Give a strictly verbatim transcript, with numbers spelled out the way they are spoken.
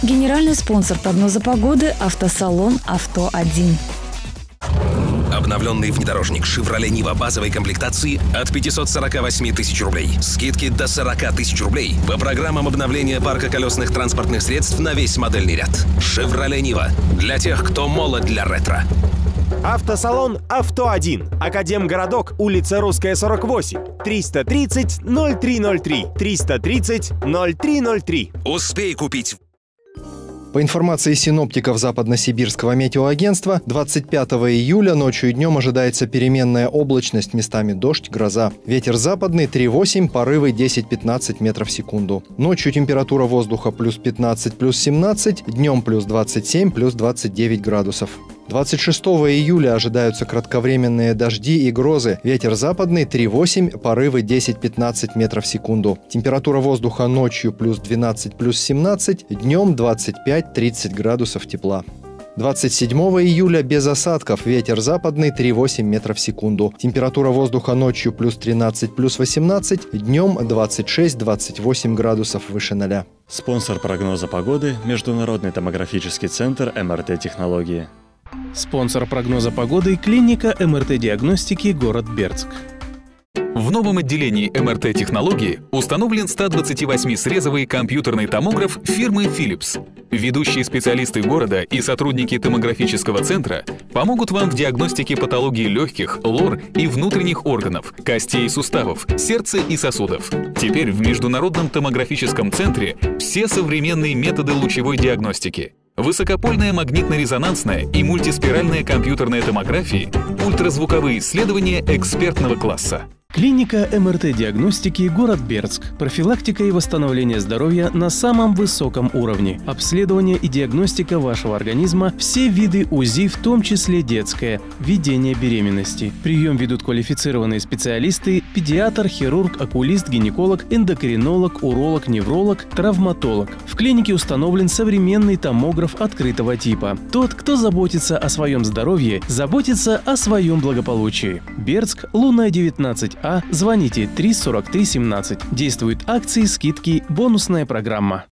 Генеральный спонсор прогноза погоды – автосалон «Авто один». Обновленный внедорожник Chevrolet Niva базовой комплектации от пятисот сорока восьми тысяч рублей. Скидки до сорока тысяч рублей по программам обновления парка колесных транспортных средств на весь модельный ряд. Chevrolet Niva для тех, кто молод для ретро. Автосалон «Авто один». Академгородок, улица Русская, сорок восемь. триста тридцать ноль три ноль три. триста тридцать ноль три ноль три. Успей купить. По информации синоптиков Западно-Сибирского метеоагентства, двадцать пятого июля ночью и днем ожидается переменная облачность, местами дождь, гроза. Ветер западный три восемь, порывы десять-пятнадцать метров в секунду. Ночью температура воздуха плюс пятнадцать, плюс семнадцать, днем плюс двадцать семь, плюс двадцать девять градусов. двадцать шестого июля ожидаются кратковременные дожди и грозы. Ветер западный три восемь, порывы десять-пятнадцать метров в секунду. Температура воздуха ночью плюс двенадцать, плюс семнадцать, днем двадцать пять-тридцать градусов тепла. двадцать седьмого июля без осадков. Ветер западный три восемь метров в секунду. Температура воздуха ночью плюс тринадцать, плюс восемнадцать, днем двадцать шесть-двадцать восемь градусов выше ноля. Спонсор прогноза погоды – Международный томографический центр эм эр тэ-технологии. Спонсор прогноза погоды – клиника эм эр тэ-диагностики, город Бердск. В новом отделении эм эр тэ-технологии установлен сто двадцативосьмисрезовый компьютерный томограф фирмы Philips. Ведущие специалисты города и сотрудники томографического центра помогут вам в диагностике патологии легких, лор и внутренних органов, костей и суставов, сердца и сосудов. Теперь в Международном томографическом центре все современные методы лучевой диагностики. Высокопольная магнитно-резонансная и мультиспиральная компьютерная томографии, ультразвуковые исследования экспертного класса. Клиника эм эр тэ-диагностики, город Бердск. Профилактика и восстановление здоровья на самом высоком уровне. Обследование и диагностика вашего организма, все виды УЗИ, в том числе детское. Ведение беременности. Прием ведут квалифицированные специалисты: педиатр, хирург, окулист, гинеколог, эндокринолог, уролог, невролог, травматолог. В клинике установлен современный томограф открытого типа. Тот, кто заботится о своем здоровье, заботится о своем благополучии. Бердск, Лунная, девятнадцать А, звоните три сорок три семнадцать. Действуют акции, скидки, бонусная программа.